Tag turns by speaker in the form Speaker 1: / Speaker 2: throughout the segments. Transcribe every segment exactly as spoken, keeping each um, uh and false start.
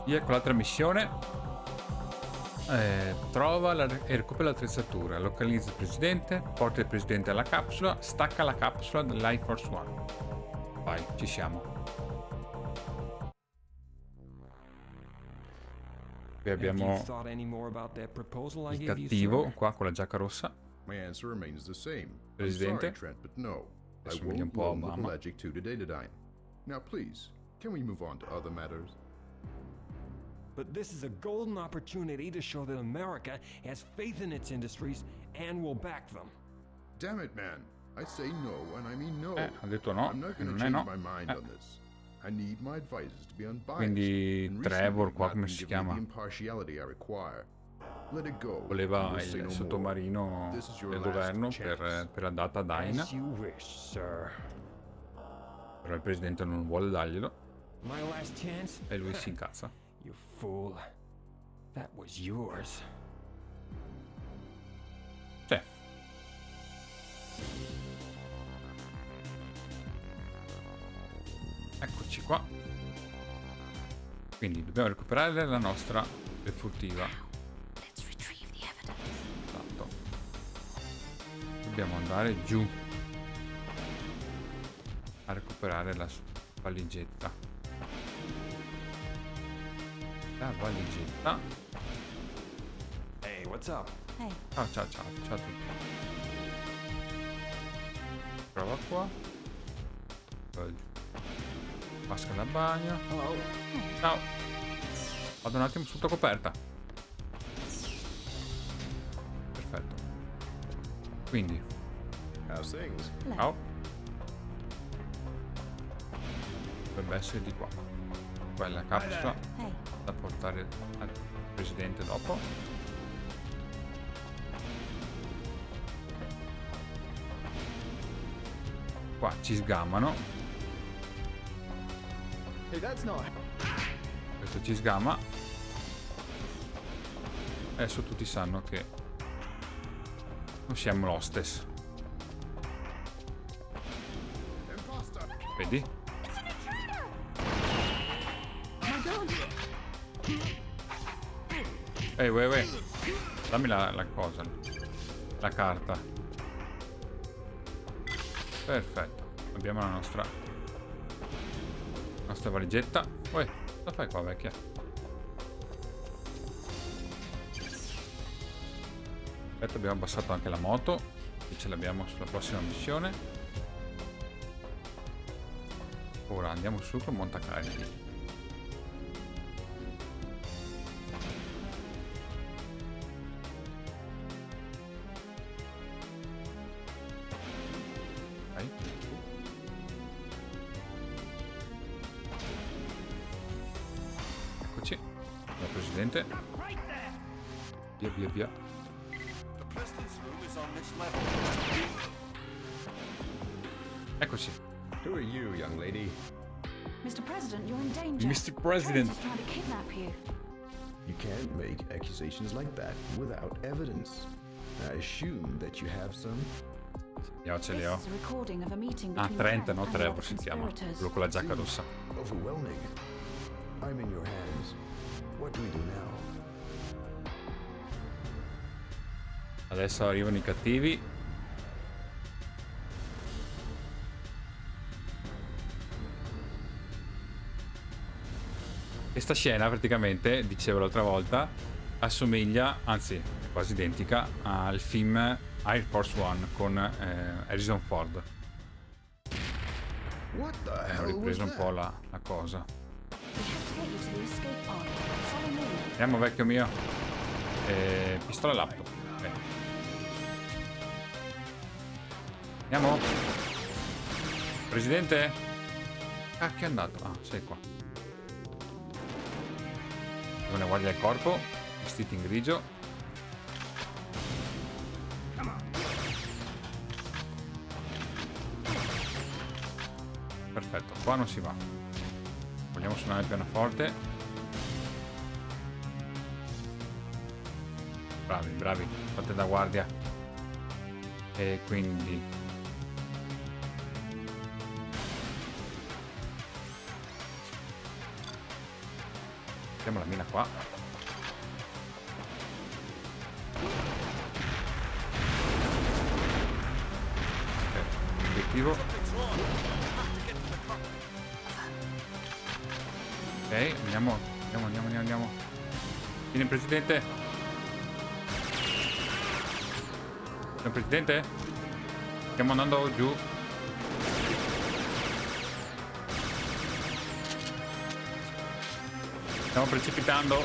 Speaker 1: Via con l'altra missione. Eh, trova la, e recupera l'attrezzatura. Localizza il presidente. Porta il presidente alla capsula. Stacca la capsula dell'Air Force One. Vai, ci siamo. Qui abbiamo il cattivo qua con la giacca rossa. Presidente. Assomiglia un po' a Obama.
Speaker 2: Now please, can we move on to other matters?
Speaker 3: But this is a golden opportunity to show that America has faith in its industries and will back them.
Speaker 2: Damn it, man. I say no and I mean no.
Speaker 1: Eh, ha detto no,
Speaker 2: I'm not
Speaker 1: che
Speaker 2: going
Speaker 1: non
Speaker 2: to
Speaker 1: è
Speaker 2: change
Speaker 1: no.
Speaker 2: my mind
Speaker 1: Eh.
Speaker 2: on this. I need my advisors to be unbiased.
Speaker 1: Quindi
Speaker 2: and
Speaker 1: Trevor
Speaker 2: recently
Speaker 1: qua
Speaker 2: not
Speaker 1: come
Speaker 2: been
Speaker 1: si
Speaker 2: given me
Speaker 1: chiama?
Speaker 2: the impartiality I require. Let it go.
Speaker 1: Voleva
Speaker 2: We'll say
Speaker 1: il
Speaker 2: no
Speaker 1: sottomarino
Speaker 2: more. This is your
Speaker 1: del
Speaker 2: last
Speaker 1: governo
Speaker 2: chance.
Speaker 1: per, per la data Dyna.
Speaker 3: As you wish, sir.
Speaker 1: Però il presidente non vuole darglielo
Speaker 3: My last chance?
Speaker 1: e lui si incazza.
Speaker 3: You fool. That was yours.
Speaker 1: Cioè. Eccoci qua. Quindi dobbiamo recuperare la nostra furtiva. Esatto. Dobbiamo andare giù a recuperare la valigetta. La valigetta.
Speaker 3: Hey, what's up?
Speaker 4: Hey,
Speaker 1: Ciao ciao ciao, ciao a tutti. Prova qua. Poi vasca da bagno.
Speaker 3: Hello.
Speaker 1: Ciao. Vado un attimo sotto coperta. Perfetto. Quindi,
Speaker 2: How's things?
Speaker 1: ciao. Dovrebbe essere di qua. Quella capsula
Speaker 4: hey,
Speaker 1: da portare al presidente dopo. Qua ci sgamano.
Speaker 5: Hey, that's not.
Speaker 1: Questo ci sgama. Adesso tutti sanno che non siamo l'hostess. Vedi? Ehi, uè, uè. Dammi la, la cosa. La carta. Perfetto. Abbiamo la nostra... nostra valigetta. Uè, cosa fai qua, vecchia? Aspetta, abbiamo abbassato anche la moto. E ce l'abbiamo sulla prossima missione. Ora andiamo su con montacarichi. Dai. Eccoci. Il presidente. Via via via. Eccoci.
Speaker 5: Who are you, young lady?
Speaker 4: Mister President, you're in danger.
Speaker 1: Mister President.
Speaker 4: Trent is trying to kidnap you.
Speaker 5: You can't make accusations like that without evidence. I assume that you have some.
Speaker 1: Io ce
Speaker 4: This
Speaker 1: li ho.
Speaker 4: is a recording of a meeting
Speaker 1: Ah,
Speaker 4: between
Speaker 1: Trent,
Speaker 4: Trent
Speaker 1: no
Speaker 4: and the
Speaker 1: Trevor
Speaker 4: other
Speaker 1: si chiama.
Speaker 4: conspirators.
Speaker 1: Quello con la giacca rossa.
Speaker 5: Overwhelming. I'm in your hands. What do we do now?
Speaker 1: Adesso arrivano i cattivi. Questa scena praticamente, dicevo l'altra volta, assomiglia, anzi è quasi identica, al film Air Force One con eh, Harrison Ford.
Speaker 5: What the
Speaker 1: Ho
Speaker 5: hell was
Speaker 1: ripreso un po'
Speaker 5: that?
Speaker 1: la, la cosa.
Speaker 4: We have to get you to the escape pod. Follow me.
Speaker 1: Andiamo, vecchio mio. Eh, pistola e laptop. Ok. Andiamo. Presidente? Ah, che è andato? Ah, sei qua. Una guardia del corpo, vestiti in grigio. Perfetto, qua non si va. Vogliamo suonare il pianoforte. Bravi, bravi, fate da guardia. E quindi Mettiamo la mina qua. Ok, obiettivo. Ok, andiamo, andiamo, andiamo, andiamo, andiamo. Vieni presidente. Signor presidente? Stiamo andando giù. Stiamo precipitando.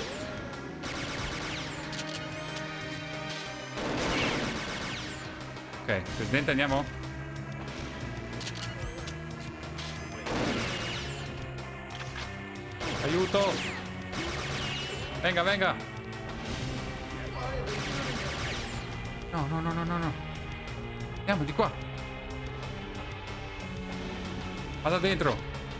Speaker 1: Ok, presidente, andiamo? Aiuto! Venga, venga! No, no, no, no, no, no. Andiamo di qua. Vada dentro.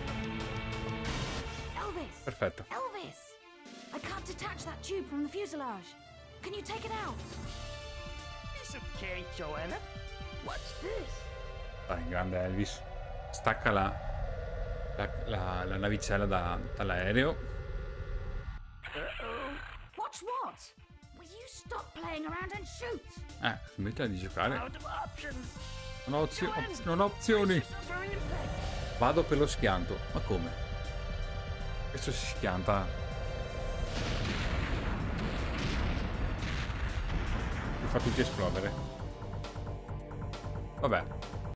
Speaker 4: Elvis!
Speaker 1: Perfetto.
Speaker 4: Elvis! I can't detach that tube from the fuselage. Can you take it out?
Speaker 6: It's okay, Joanna. What's this?
Speaker 1: Vai, grande Elvis. Stacca la, la, la, la navicella da, dall'aereo.
Speaker 6: Uh-oh.
Speaker 4: Watch what? Will you stop playing around and shoot?
Speaker 1: Eh, smettila di giocare.
Speaker 6: Out of options.
Speaker 1: Non ho, opzio- oz- non ho opzioni.
Speaker 6: Very impact.
Speaker 1: Vado per lo schianto. Ma come? Questo si schianta. Li fa tutti esplodere. Vabbè.